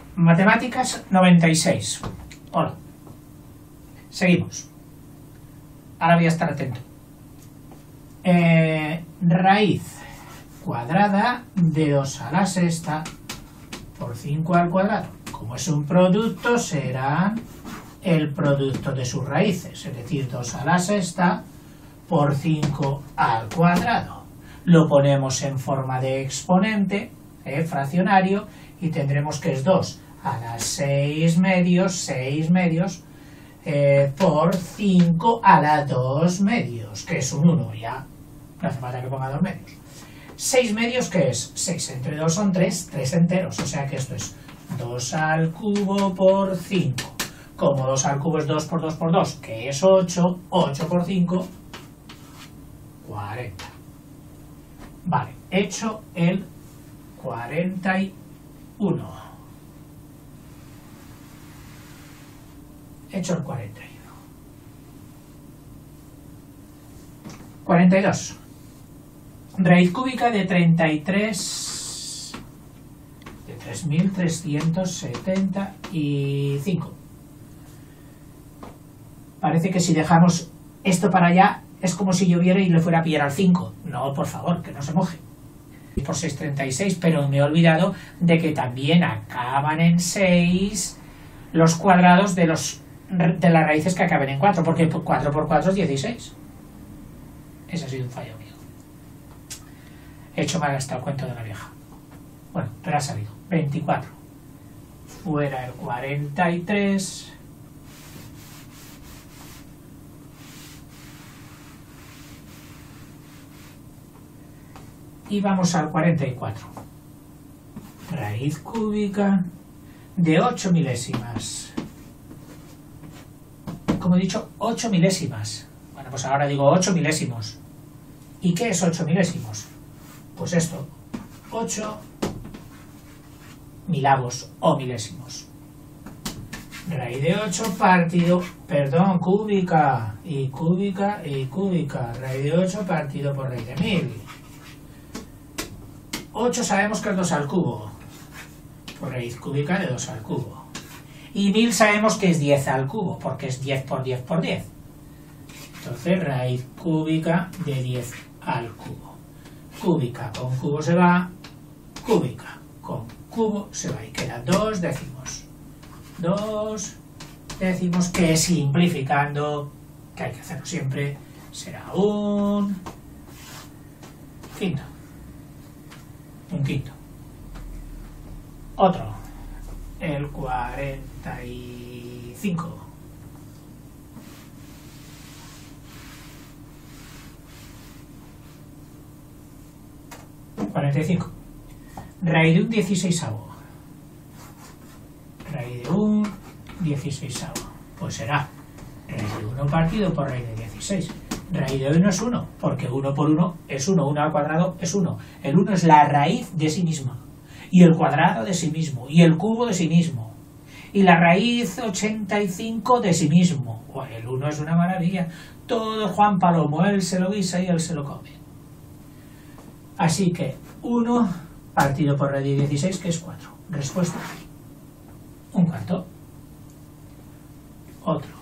Matemáticas 96. Hola. Seguimos. Ahora voy a estar atento. Raíz cuadrada de 2 a la sexta por 5 al cuadrado. Como es un producto, será el producto de sus raíces, es decir, 2 a la sexta por 5 al cuadrado. Lo ponemos en forma de exponente, fraccionario, y tendremos que es 2 a la 6 medios, por 5 a la 2 medios, que es un 1, ya no hace falta que ponga 2 medios. 6 medios, ¿qué es? 6 entre 2 son 3 enteros, o sea que esto es 2 al cubo por 5. Como 2 al cubo es 2 por 2 por 2, que es 8, 8 por 5, 40. Vale, hecho el 41. Hecho el 41. 42. Raíz cúbica de 33 de 3.375. Parece que si dejamos esto para allá es como si lloviera y le fuera a pillar al 5. No, por favor, que no se moje. Por 6,36, pero me he olvidado de que también acaban en 6 los cuadrados de las raíces que acaben en 4, porque 4 por 4 es 16. Ese ha sido un fallo mío. He hecho mal hasta el cuento de la vieja. Bueno, pero ha salido. 24. Fuera el 43. Y vamos al 44. Raíz cúbica de 8 milésimas. Como he dicho, 8 milésimas. Bueno, pues ahora digo 8 milésimos. ¿Y qué es 8 milésimos? Pues esto, 8 milavos o milésimos. Raíz de 8 partido, cúbica, y cúbica, y cúbica. Raíz de 8 partido por raíz de 1000. 8 sabemos que es 2 al cubo, por raíz cúbica de 2 al cubo. Y 1000 sabemos que es 10 al cubo, porque es 10 por 10 por 10. Entonces, raíz cúbica de 10 al cubo. Cúbica con cubo se va, cúbica con cubo se va, y queda 2 décimos. 2 décimos que, simplificando, que hay que hacerlo siempre, será un quinto. Un quinto. Otro, el 45. Raíz de un 16avo. Raíz de un 16avo. Pues será raíz de 1 partido por raíz de 16. Raíz de 1 es 1, porque 1 por 1 es 1, 1 al cuadrado es 1. El 1 es la raíz de sí misma, y el cuadrado de sí mismo, y el cubo de sí mismo, y la raíz 85 de sí mismo. El 1 es una maravilla. Todo Juan Palomo, él se lo guisa y él se lo come. Así que 1 partido por raíz de 16, que es 4. Respuesta: un cuarto. Otro.